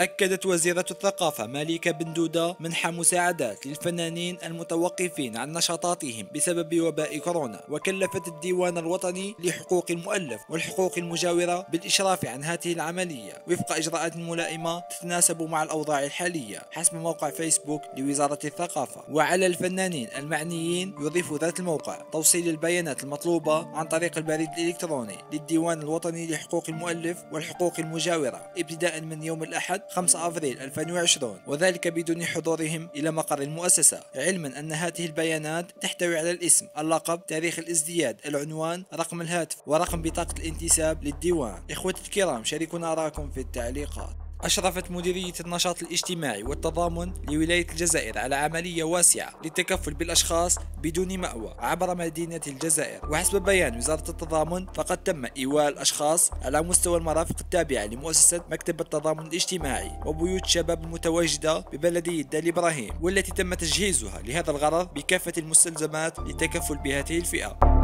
أكدت وزيرة الثقافة مالكة بن دودة منح مساعدات للفنانين المتوقفين عن نشاطاتهم بسبب وباء كورونا، وكلفت الديوان الوطني لحقوق المؤلف والحقوق المجاورة بالإشراف عن هذه العملية وفق إجراءات ملائمة تتناسب مع الأوضاع الحالية حسب موقع فيسبوك لوزارة الثقافة. وعلى الفنانين المعنيين يضيف ذات الموقع توصيل البيانات المطلوبة عن طريق البريد الإلكتروني للديوان الوطني لحقوق المؤلف والحقوق المجاورة ابتداء من يوم الأحد 5 أبريل 2020، وذلك بدون حضورهم إلى مقر المؤسسة، علما أن هذه البيانات تحتوي على الاسم، اللقب، تاريخ الازدياد، العنوان، رقم الهاتف، ورقم بطاقة الانتساب للديوان. إخوتي الكرام، شاركونا آراءكم في التعليقات. أشرفت مديرية النشاط الاجتماعي والتضامن لولاية الجزائر على عملية واسعة للتكفل بالأشخاص بدون مأوى عبر مدينة الجزائر، وحسب بيان وزارة التضامن فقد تم إيواء الأشخاص على مستوى المرافق التابعة لمؤسسة مكتب التضامن الاجتماعي وبيوت الشباب المتواجدة ببلدية دال إبراهيم، والتي تم تجهيزها لهذا الغرض بكافة المستلزمات للتكفل بهذه الفئة.